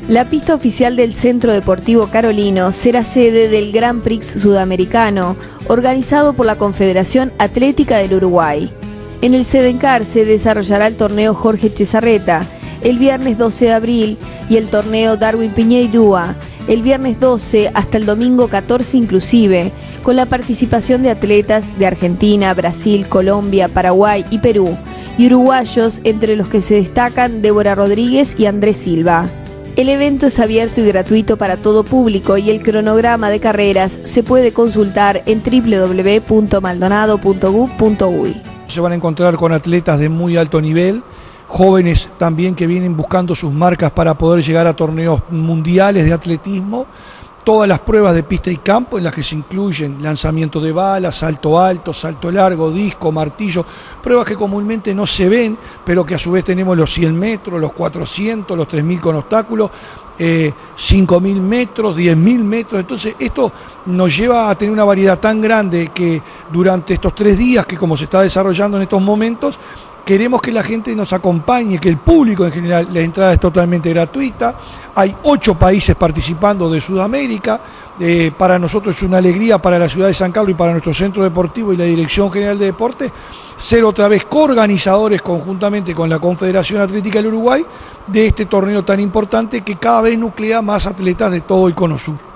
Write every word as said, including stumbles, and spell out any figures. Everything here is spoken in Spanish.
La pista oficial del Centro Deportivo Carolino será sede del Grand Prix Sudamericano, organizado por la Confederación Atlética del Uruguay. En el Sedencar se desarrollará el torneo Jorge Chezarreta el viernes doce de abril y el torneo Darwin Piñeirúa el viernes doce hasta el domingo catorce inclusive, con la participación de atletas de Argentina, Brasil, Colombia, Paraguay y Perú, y uruguayos entre los que se destacan Débora Rodríguez y Andrés Silva. El evento es abierto y gratuito para todo público y el cronograma de carreras se puede consultar en doble u doble u doble u punto maldonado punto gov punto uy. Se van a encontrar con atletas de muy alto nivel, jóvenes también que vienen buscando sus marcas para poder llegar a torneos mundiales de atletismo. Todas las pruebas de pista y campo en las que se incluyen lanzamiento de balas, salto alto, salto largo, disco, martillo, pruebas que comúnmente no se ven, pero que a su vez tenemos los cien metros, los cuatrocientos, los tres mil con obstáculos, eh, cinco mil metros, diez mil metros. Entonces esto nos lleva a tener una variedad tan grande que durante estos tres días que como se está desarrollando en estos momentos, queremos que la gente nos acompañe, que el público en general, la entrada es totalmente gratuita. Hay ocho países participando de Sudamérica. Eh, para nosotros es una alegría, para la ciudad de San Carlos y para nuestro centro deportivo y la Dirección General de Deporte, ser otra vez coorganizadores conjuntamente con la Confederación Atlética del Uruguay de este torneo tan importante que cada vez nuclea más atletas de todo el Cono Sur.